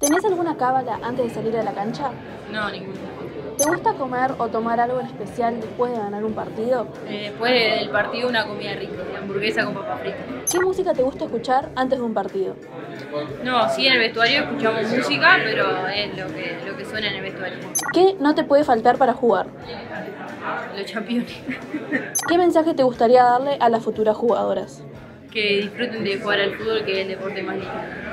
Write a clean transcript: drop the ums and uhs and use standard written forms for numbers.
¿Tenés alguna cábala antes de salir a la cancha? No, ninguno. ¿Te gusta comer o tomar algo en especial después de ganar un partido? Después del partido una comida rica, hamburguesa con papas fritas. ¿Qué música te gusta escuchar antes de un partido? No, sí en el vestuario escuchamos música, pero es lo que suena en el vestuario. ¿Qué no te puede faltar para jugar? Los campeones. ¿Qué mensaje te gustaría darle a las futuras jugadoras? Que disfruten de jugar al fútbol, que es el deporte más lindo.